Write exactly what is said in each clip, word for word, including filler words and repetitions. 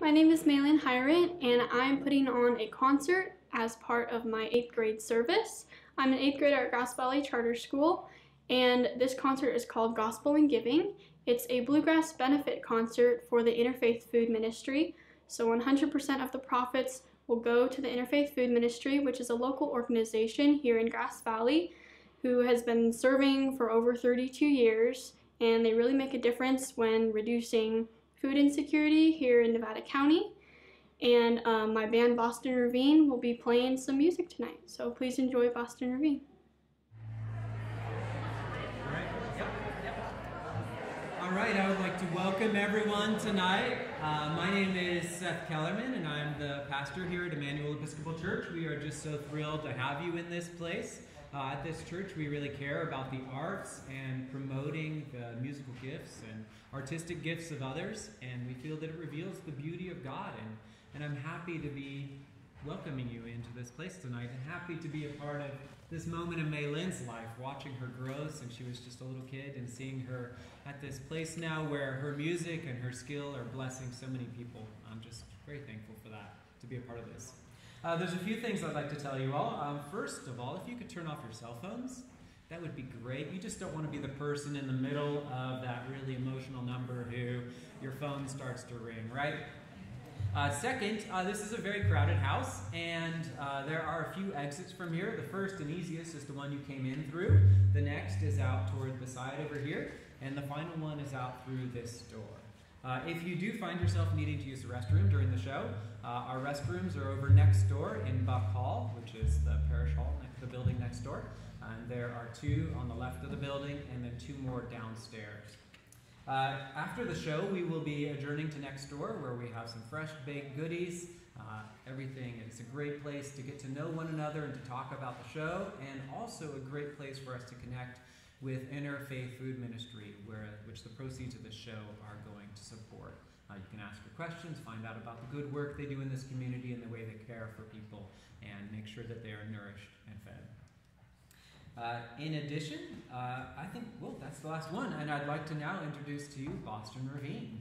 My name is Maylin Hyrant, and I'm putting on a concert as part of my eighth grade service. I'm an eighth grader at Grass Valley Charter School, and this concert is called Gospel and Giving. It's a bluegrass benefit concert for the Interfaith Food Ministry. So one hundred percent of the profits will go to the Interfaith Food Ministry, which is a local organization here in Grass Valley who has been serving for over thirty-two years, and they really make a difference when reducing food insecurity here in Nevada County. And um, my band Boston Ravine will be playing some music tonight, so please enjoy Boston Ravine. All right, I would like to welcome everyone tonight. Uh, my name is Seth Kellerman, and I'm the pastor here at Emmanuel Episcopal Church. We are just so thrilled to have you in this place. Uh, at this church, we really care about the arts and promoting the musical gifts and artistic gifts of others, and we feel that it reveals the beauty of God. And, and I'm happy to be welcoming you into this place tonight, and happy to be a part of this moment in Maylin's life, watching her grow since she was just a little kid and seeing her at this place now where her music and her skill are blessing so many people. I'm just very thankful for that, to be a part of this. Uh, there's a few things I'd like to tell you all. Um, first of all, if you could turn off your cell phones, that would be great. You just don't want to be the person in the middle of that really emotional number who your phone starts to ring, right? Uh, second, uh, this is a very crowded house, and uh, there are a few exits from here. The first and easiest is the one you came in through. The next is out toward the side over here, and the final one is out through this door. Uh, if you do find yourself needing to use the restroom during the show, uh, our restrooms are over next door in Buck Hall, which is the parish hall, the building next door. And there are two on the left of the building, and then two more downstairs. Uh, after the show, we will be adjourning to next door, where we have some fresh baked goodies. Uh, everything. It's a great place to get to know one another and to talk about the show, and also a great place for us to connect with Interfaith Food Ministry, where, which the proceeds of the show are going to support. Uh, you can ask your questions, find out about the good work they do in this community and the way they care for people, and make sure that they are nourished and fed. Uh, in addition, uh, I think, well, that's the last one, and I'd like to now introduce to you Boston Ravine.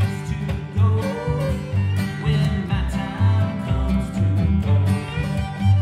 When my time comes to go,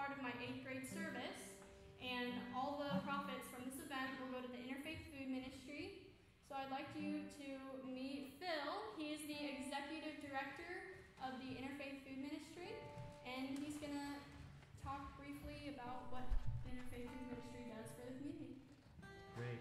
part of my eighth grade service, and all the profits from this event will go to the Interfaith Food Ministry. So I'd like you to meet Phil. He is the Executive Director of the Interfaith Food Ministry, and he's going to talk briefly about what the Interfaith Food Ministry does for the community. Great.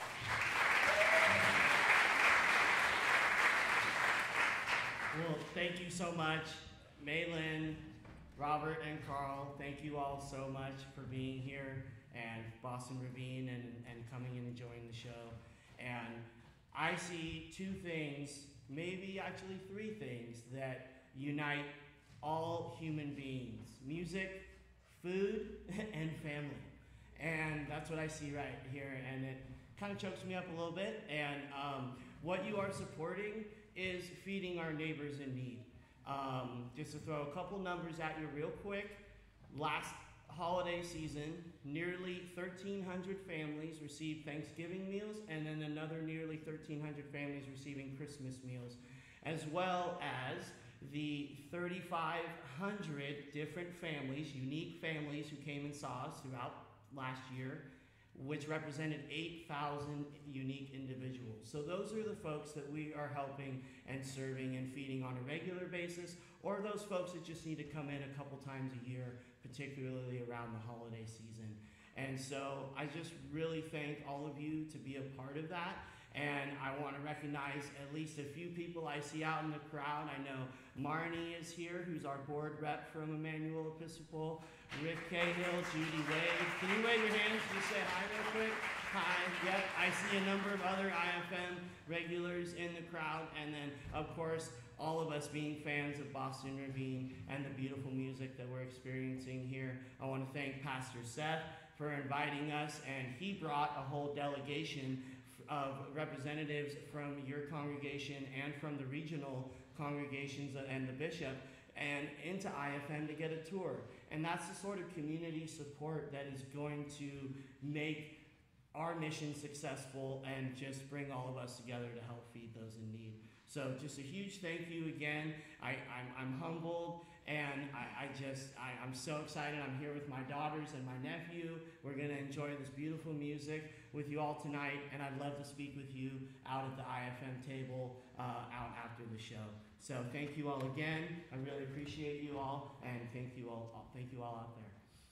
Well, thank you so much, Maylin, Robert, and Carl. Thank you all so much for being here, and Boston Ravine, and, and coming and enjoying the show. And I see two things, maybe actually three things, that unite all human beings: music, food, and family. And that's what I see right here, and it kind of chokes me up a little bit. And um, what you are supporting is feeding our neighbors in need. Um, just to throw a couple numbers at you real quick, last holiday season, nearly thirteen hundred families received Thanksgiving meals, and then another nearly thirteen hundred families receiving Christmas meals, as well as the thirty-five hundred different families, unique families who came and saw us throughout last year, which represented eight thousand unique individuals. So those are the folks that we are helping and serving and feeding on a regular basis, or those folks that just need to come in a couple times a year, particularly around the holiday season. And so I just really thank all of you to be a part of that. And I want to recognize at least a few people I see out in the crowd. I know Marnie is here, who's our board rep from Emmanuel Episcopal. Rick Cahill, Judy Wade. Can you wave your hands? Just say hi real quick. Hi. Yep. I see a number of other I F M regulars in the crowd. And then, of course, all of us being fans of Boston Ravine and the beautiful music that we're experiencing here. I want to thank Pastor Seth for inviting us, and he brought a whole delegation of representatives from your congregation and from the regional congregations and the bishop and into I F M to get a tour. And that's the sort of community support that is going to make our mission successful and just bring all of us together to help feed those in need. So just a huge thank you again. I, I'm, I'm humbled, and I, I just, I, I'm so excited. I'm here with my daughters and my nephew. We're going to enjoy this beautiful music with you all tonight, and I'd love to speak with you out at the I F M table uh, out after the show. So thank you all again. I really appreciate you all, and thank you all, thank you all out there.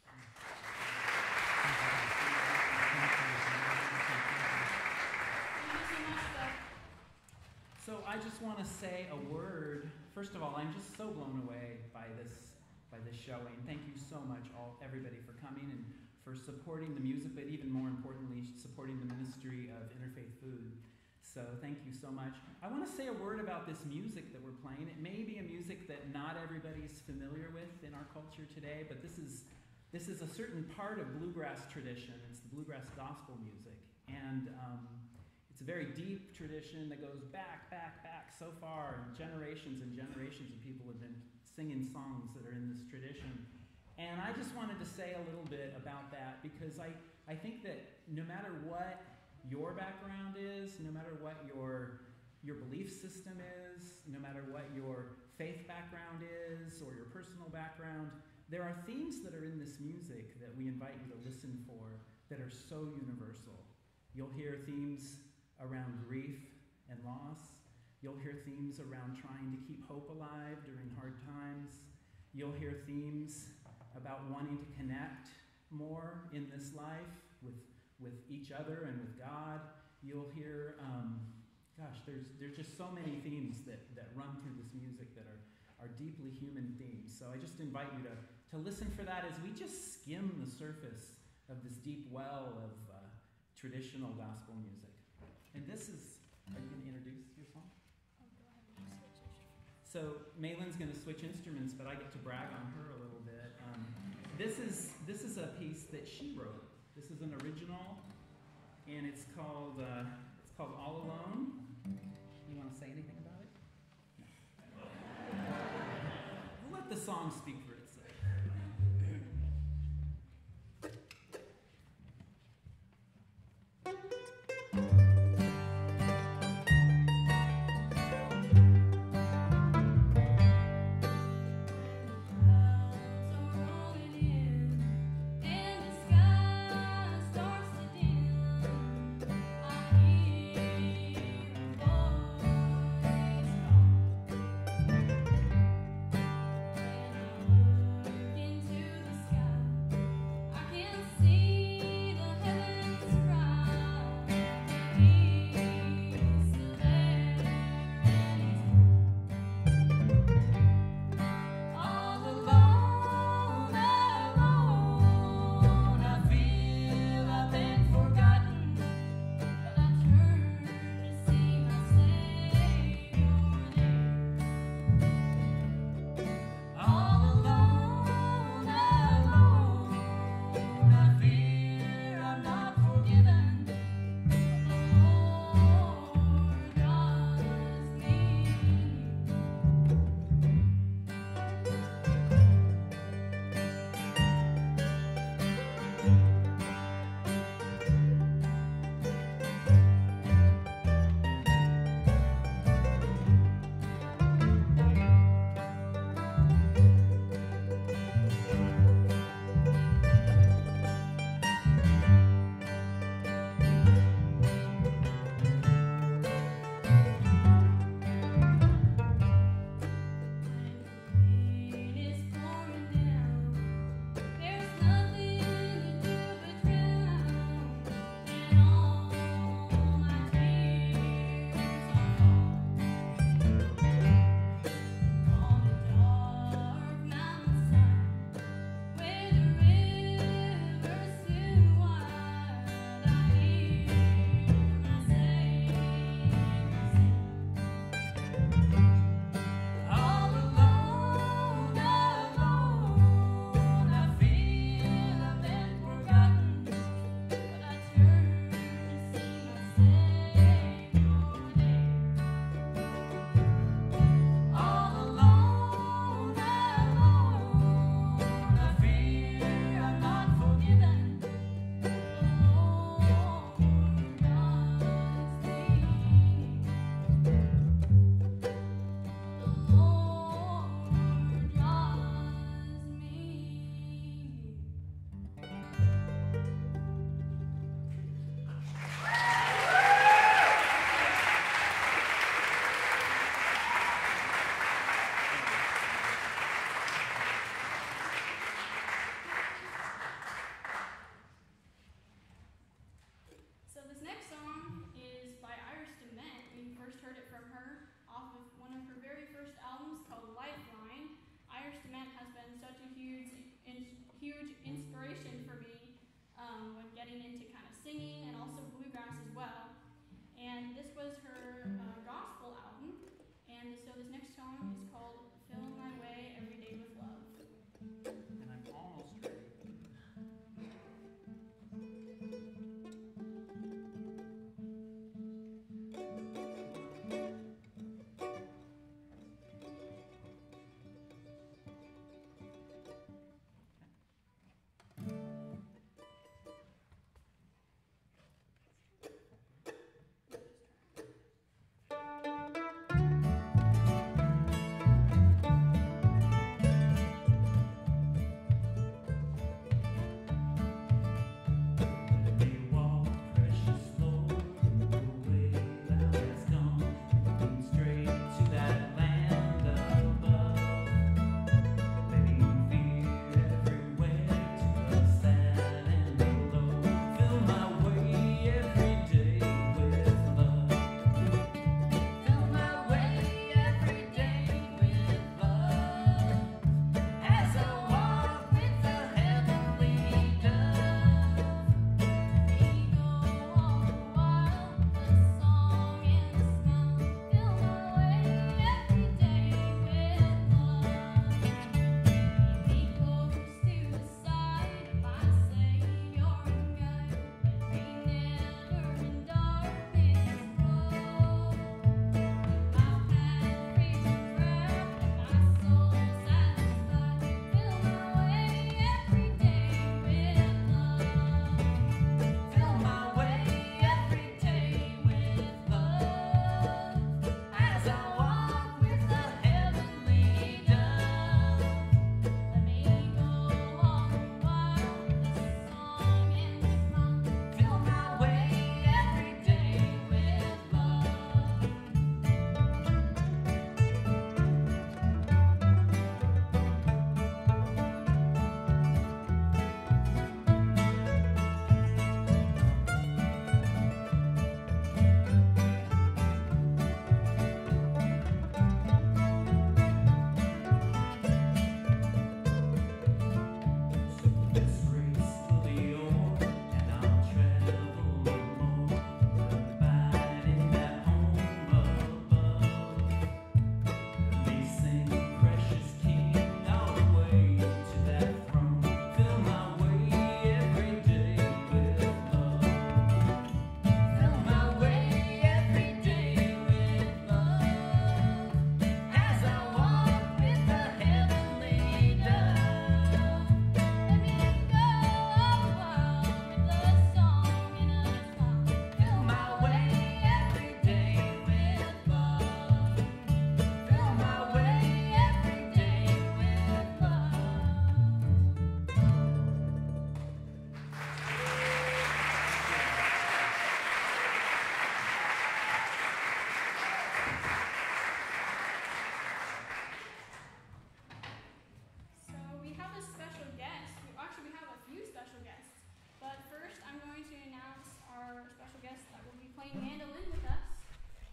So I just want to say a word. First of all, I'm just so blown away by this by this showing. Thank you so much, all everybody, for coming and for supporting the music, but even more importantly, supporting the ministry of Interfaith Food. So thank you so much. I want to say a word about this music that we're playing. It may be a music that not everybody's familiar with in our culture today, but this is this is a certain part of bluegrass tradition. It's the bluegrass gospel music, and um, it's a very deep tradition that goes back, back, back so far. And generations and generations of people have been singing songs that are in this tradition. And I just wanted to say a little bit about that, because I, I think that no matter what your background is, no matter what your, your belief system is, no matter what your faith background is or your personal background, there are themes that are in this music that we invite you to listen for that are so universal. You'll hear themes around grief and loss. You'll hear themes around trying to keep hope alive during hard times. You'll hear themes about wanting to connect more in this life with, with each other and with God. You'll hear, um, gosh, there's, there's just so many themes that, that run through this music that are, are deeply human themes. So I just invite you to, to listen for that as we just skim the surface of this deep well of uh, traditional gospel music. And this is, are you going to introduce your song? Oh, go ahead and switch instruments. So Maylin's going to switch instruments, but I get to brag on her a little bit. Um, this is this is a piece that she wrote. This is an original, and it's called uh, it's called All Alone. You want to say anything about it? No. We'll let the song speak for itself. Rolling in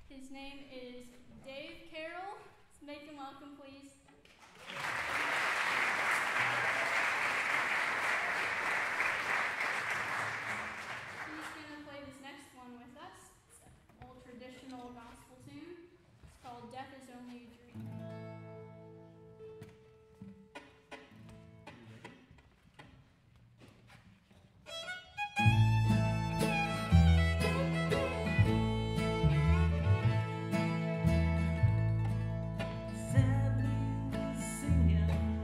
His name is Dave Carroll. Let's make him welcome, please. He's going to play this next one with us. It's an old traditional gospel tune. It's called Death is Only a Dream. Sadly, we're singing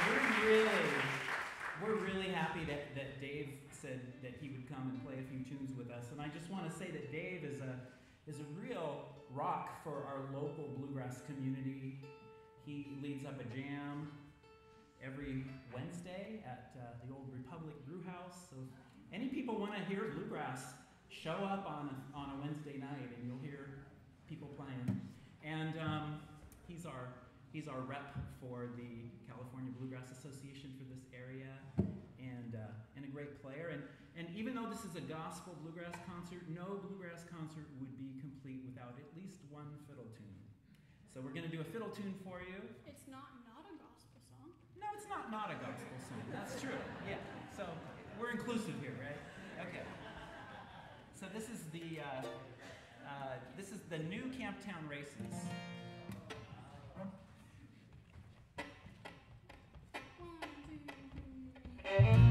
we're really, we're really happy that, that Dave said that he would come and play a few tunes with us. And I just want to say that Dave is a is a real rock for our local bluegrass community. He leads up a jam every Wednesday at uh, the old Republic Brew House. So if any people want to hear bluegrass, show up on a, on a Wednesday night and you'll hear people playing. And um, he's our he's our rep for the California Bluegrass Association for this area, and uh, and a great player. And and even though this is a gospel bluegrass concert, no bluegrass concert would be complete without at least one fiddle tune. So we're going to do a fiddle tune for you. It's not not a gospel song. No, it's not not a gospel song. That's true. Yeah. So we're inclusive here, right? Okay. So this is the uh, uh, this is the new Camptown Races. One, two, three.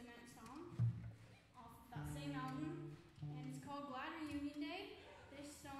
This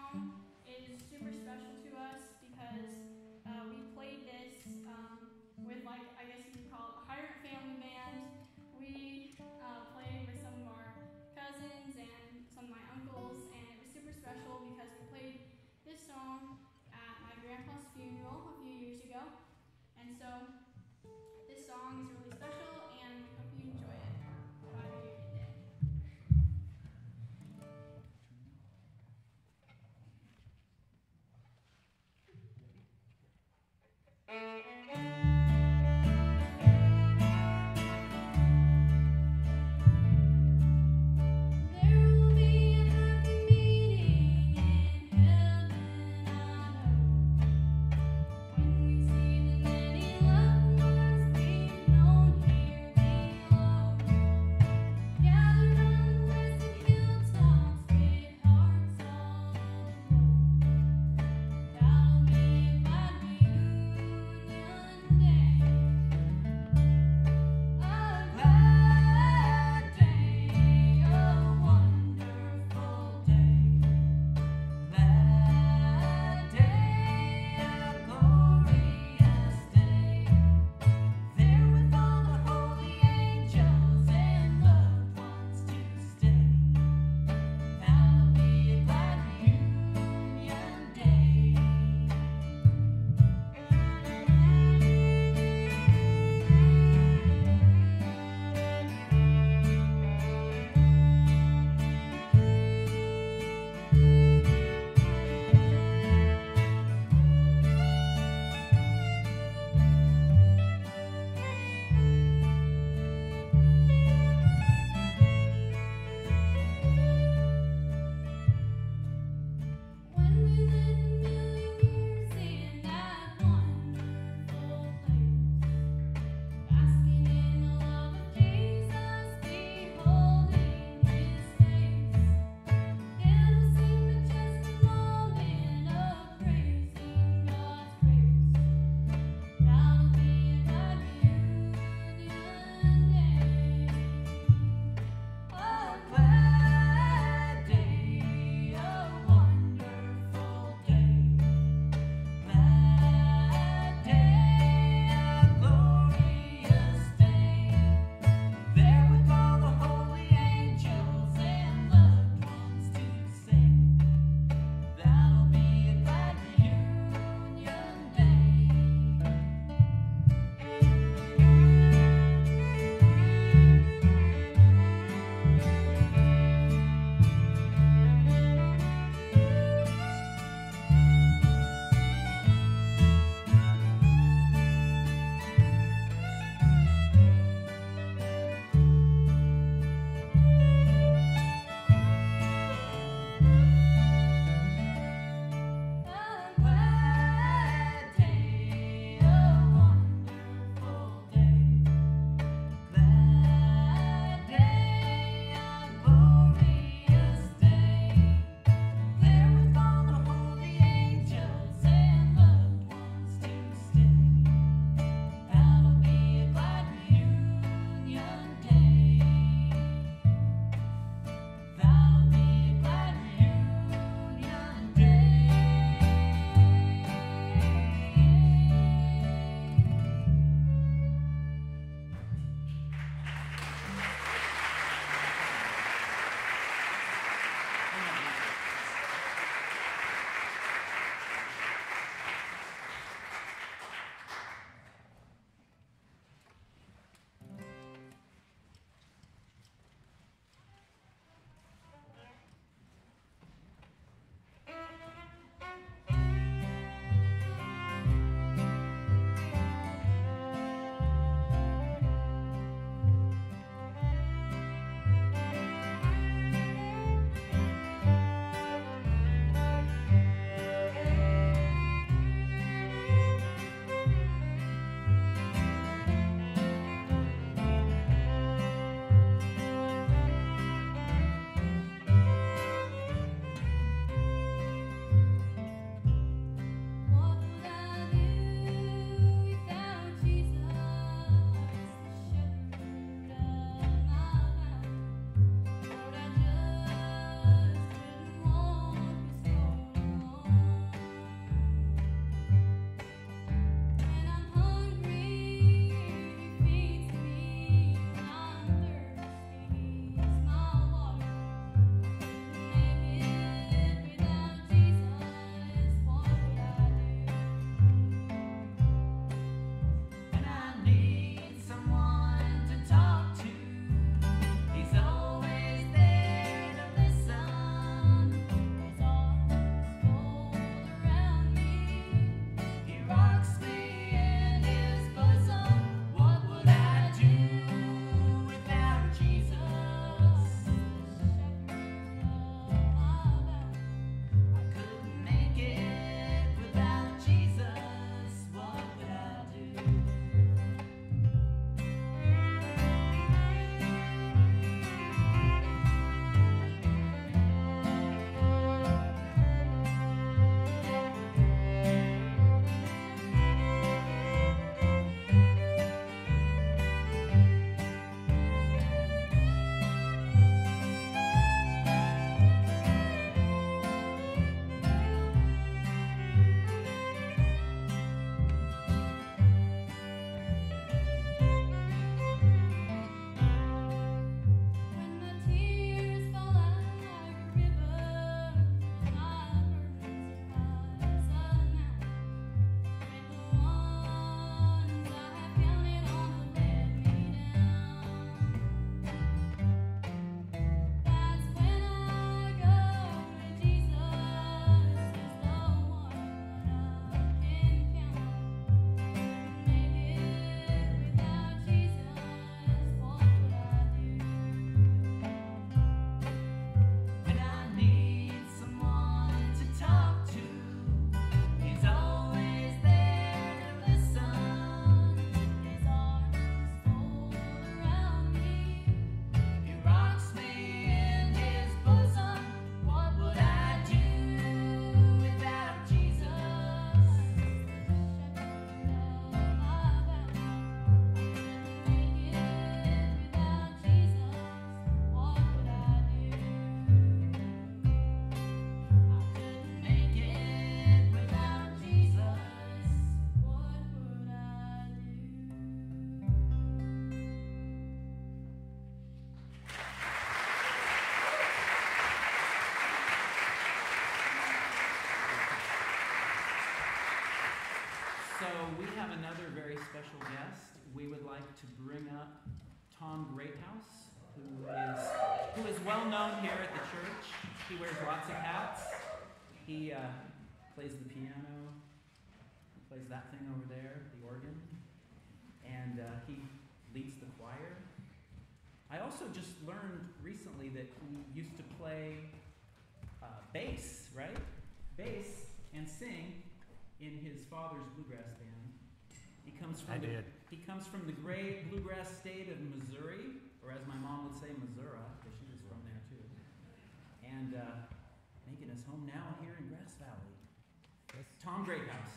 have another very special guest. We would like to bring up Tom Greathouse, who is who is well known here at the church. He wears lots of hats. He uh, plays the piano. He plays that thing over there, the organ, and uh, he leads the choir. I also just learned recently that he used to play uh, bass, right? Bass and sing in his father's bluegrass band. He comes from I the, did. He comes from the great bluegrass state of Missouri, or as my mom would say, Missouri, because she was from there too. And uh, making his home now here in Grass Valley. Yes. Tom Greathouse.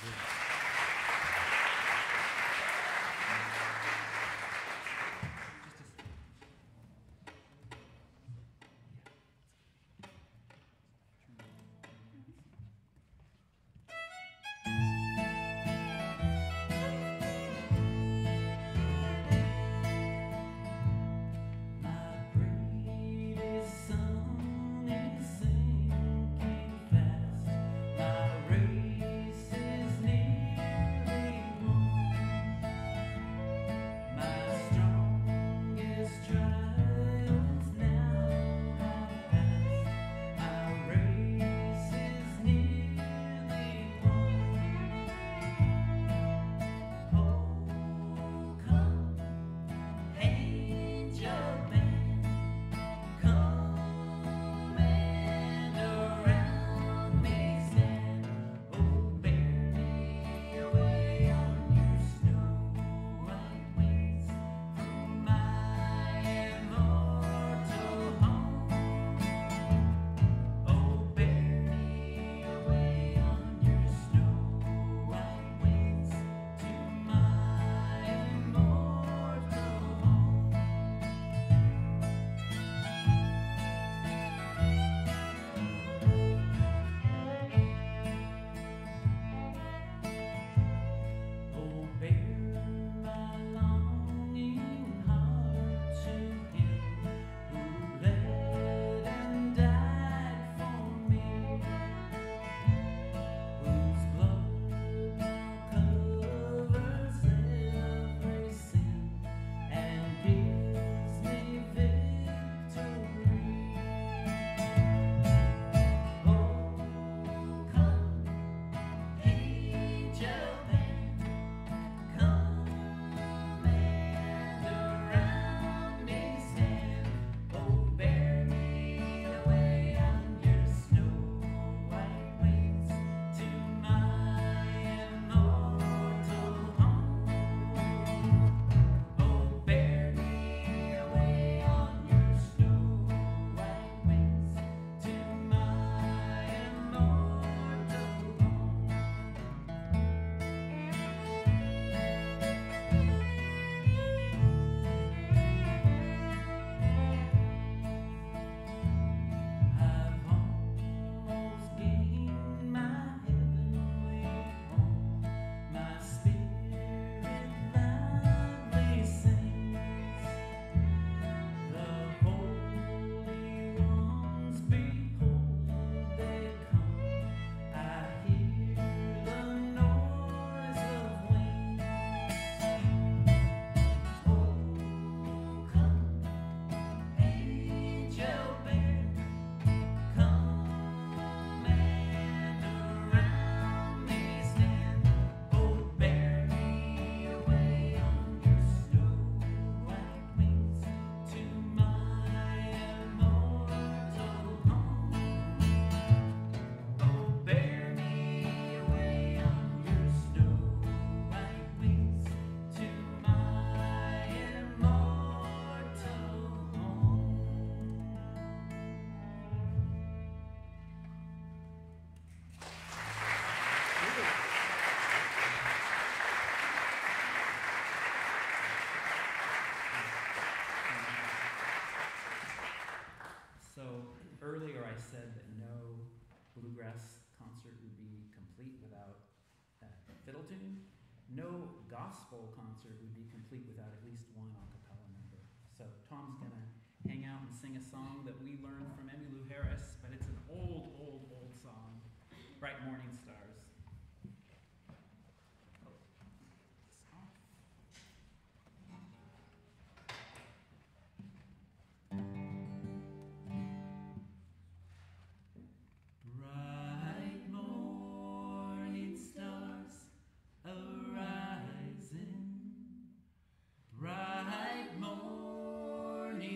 Earlier I said that no bluegrass concert would be complete without a fiddle tune. No gospel concert would be complete without at least one a cappella number. So Tom's going to hang out and sing a song that we learned from Emmylou Harris, but it's an old, old, old song, Bright Morning Stars.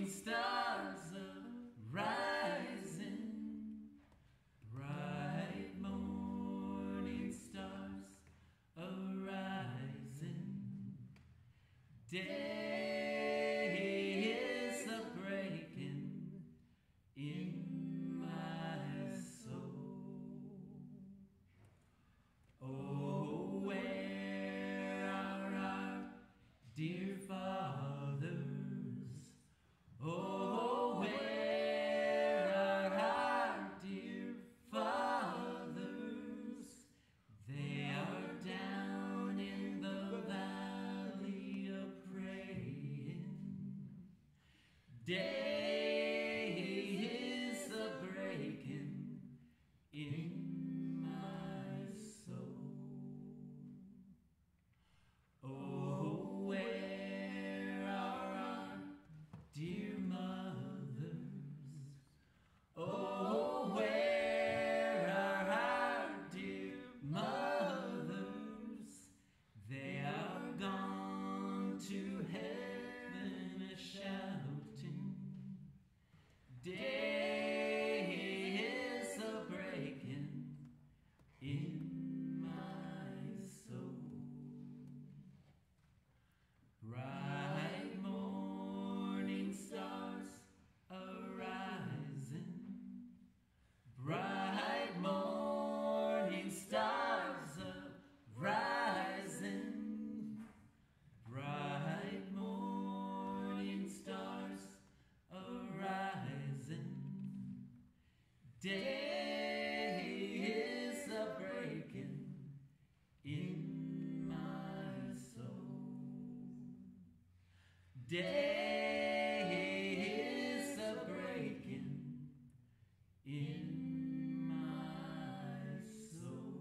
morning stars arising, bright morning stars arising. Day is a breaking in my soul. Oh, where are our dear fathers? Oh, where are our dear fathers? They are down in the valley a praying. Day is a breaking in my soul. Oh, where are our dear mothers? Oh, where are our dear mothers? They are gone to heaven a-shouting. Day is a breaking in my soul. Bright morning stars arising, bright morning stars arising, bright morning stars arising. Day is a breaking in my soul. Day is a breaking in my soul.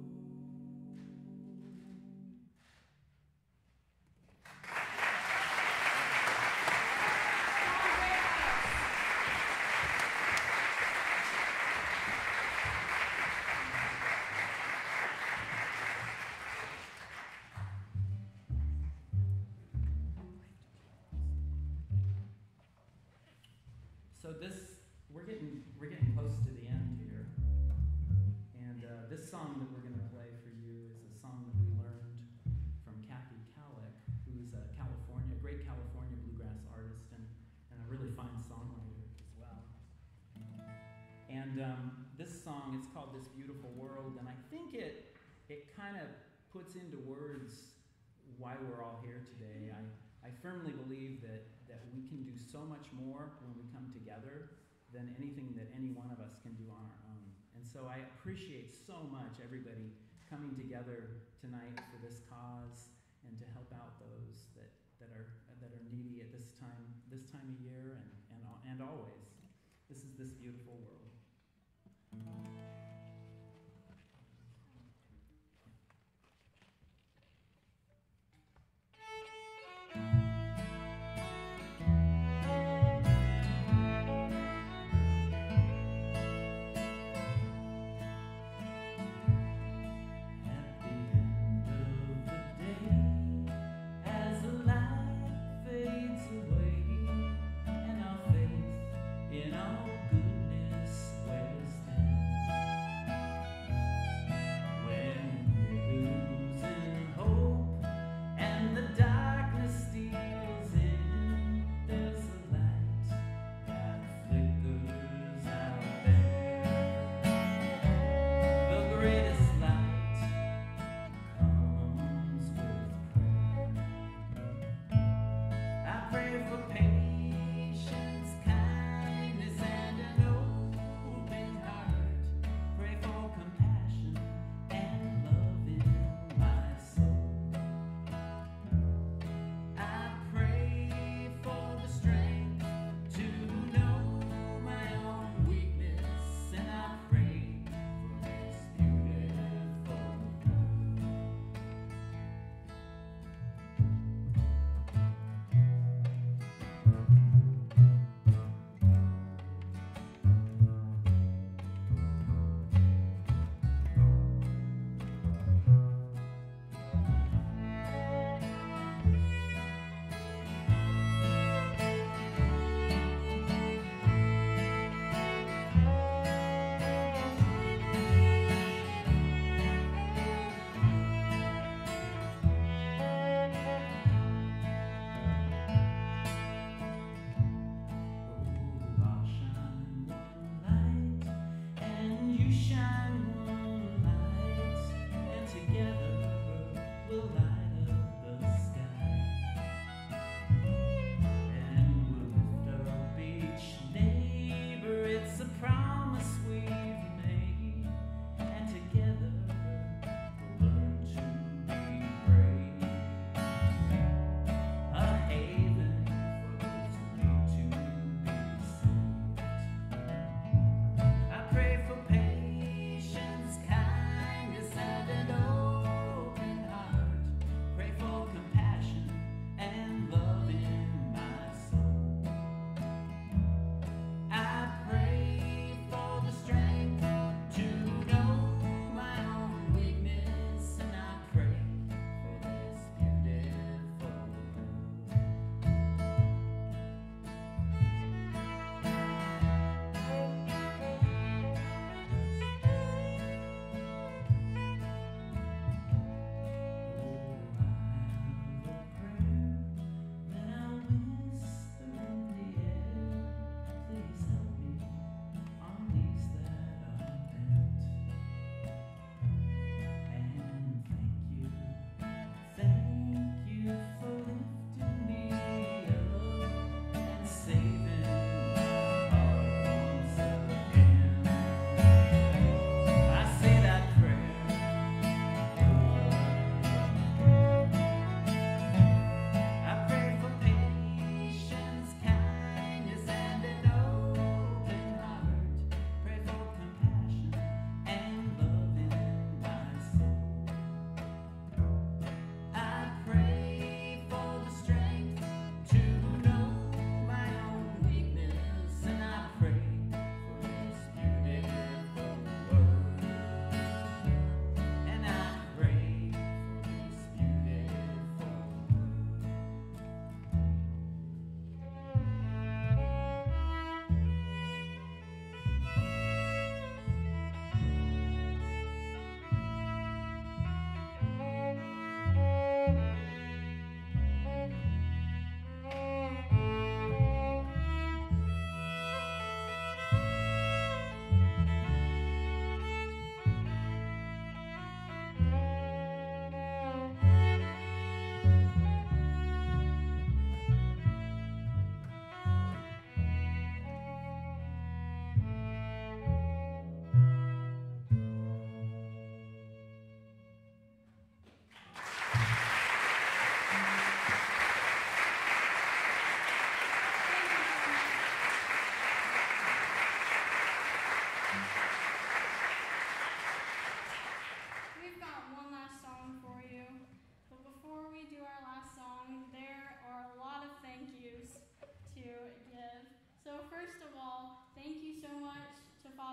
So this, we're getting we're getting close to the end here, and uh, this song that we're going to play for you is a song that we learned from Kathy Kallick, who's a California, great California bluegrass artist and, and a really fine songwriter as well. And um, this song, it's called "This Beautiful World," and I think it it kind of puts into words why we're all here today. I I firmly believe that, that we can do so much more when we come together than anything that any one of us can do on our own. And so I appreciate so much everybody coming together tonight for this cause and to help out those that, that are that are needy at this time this time of year and, and, and always. This is This Beautiful World.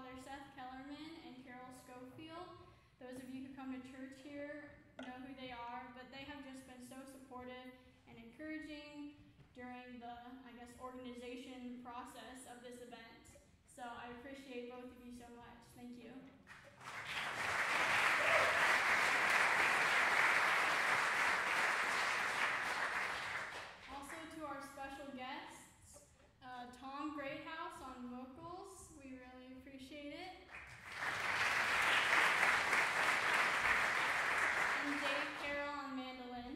Father Seth Kellerman and Carol Schofield. Those of you who come to church here know who they are, but they have just been so supportive and encouraging during the, I guess, organization process of this event. So I appreciate both of you so much. Thank you. Also to our special guests, uh, Tom Greathouse on vocals. We really appreciate it. And Dave Carroll on mandolin.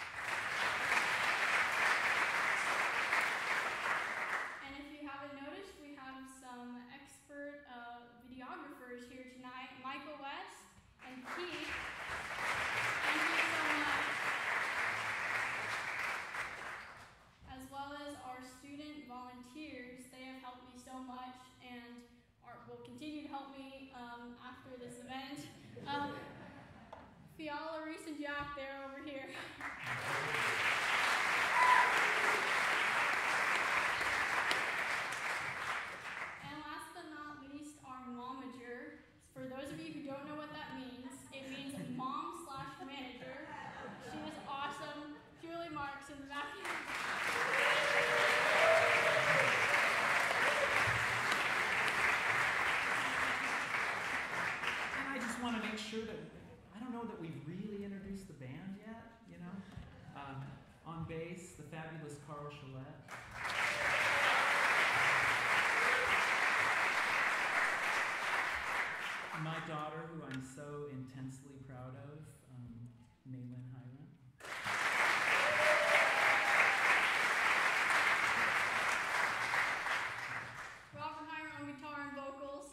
And if you haven't noticed, we have some expert uh, videographers here tonight, Michael West and Keith. Thank you so much. As well as our student volunteers. They have helped me so much and are, will continue to help me um, after this event. Um, Fiala, Reese, and Jack, they're over here. And last but not least, our momager. For those of you who don't know what that means, it means mom slash manager. She is awesome. Julie Marks in the back. And I just want to make sure that, I don't know that we've really introduced the band yet, you know? Um, on bass, the fabulous Carl Chalette. My daughter, who I'm so intensely proud of, um, Maylin Hiram. Robert Hiram on guitar and vocals.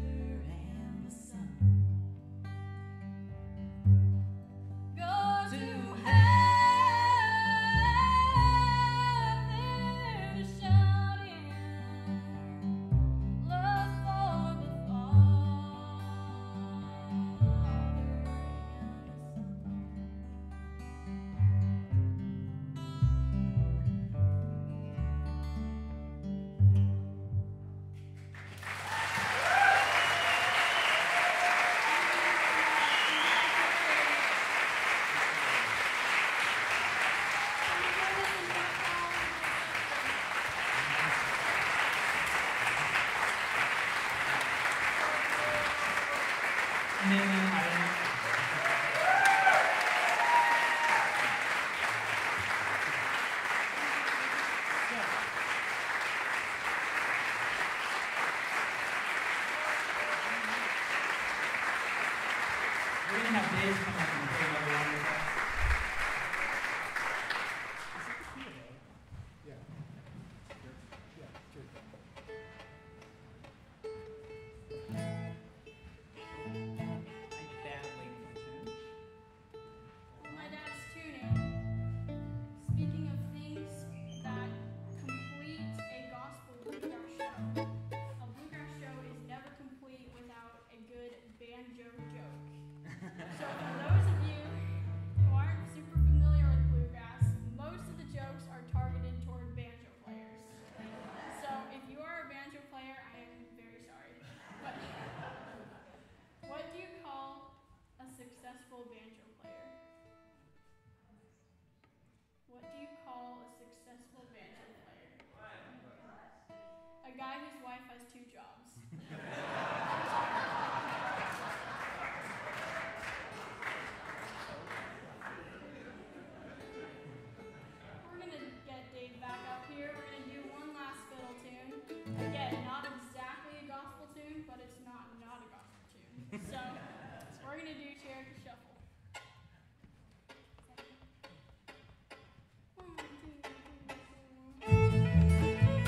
To And then I We're going to have Dave come up and play another one with us. I badly tuned. My dad's tuning. Speaking of things that complete a gospel bluegrass show, a bluegrass show is never complete without a good banjo joke. So for those of you who aren't super familiar with bluegrass, most of the jokes are targeted toward banjo players. So if you are a banjo player, I am very sorry. But what do you call a successful banjo player? What do you call a successful banjo player? A guy whose wife has two jobs. We're gonna get Dave back up here. We're gonna do one last fiddle tune. Again, not exactly a gospel tune, but it's not not a gospel tune. So we're gonna do Cherokee Shuffle. One, two, three, four.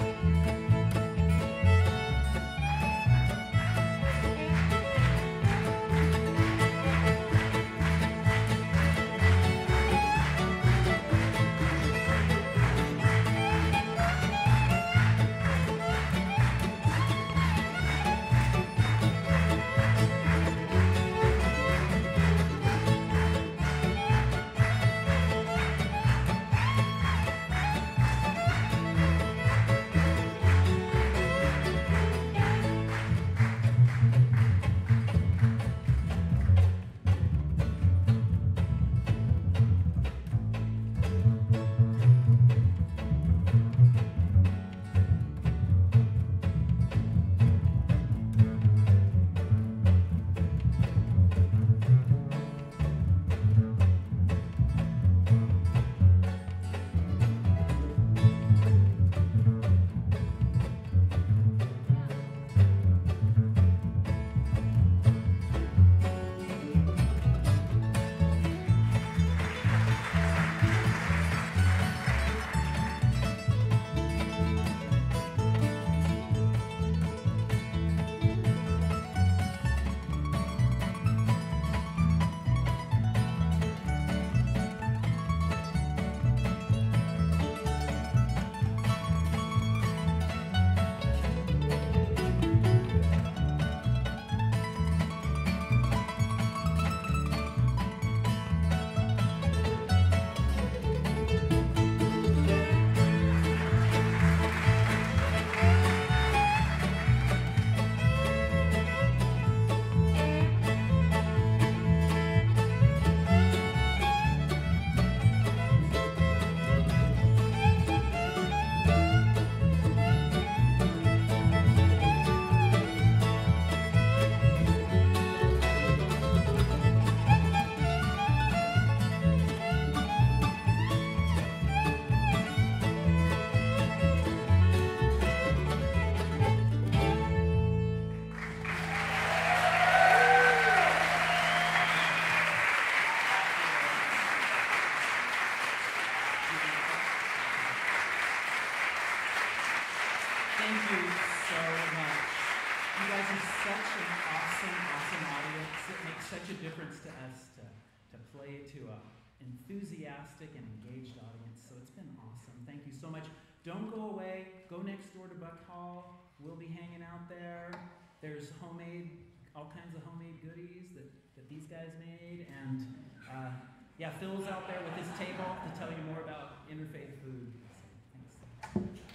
Thank you so much. You guys are such an awesome, awesome audience. It makes such a difference to us to, to play to an enthusiastic and engaged audience. So it's been awesome. Thank you so much. Don't go away. Go next door to Buck Hall. We'll be hanging out there. There's homemade, all kinds of homemade goodies that, that these guys made. And uh, yeah, Phil's out there with his table to tell you more about interfaith food. So, thanks.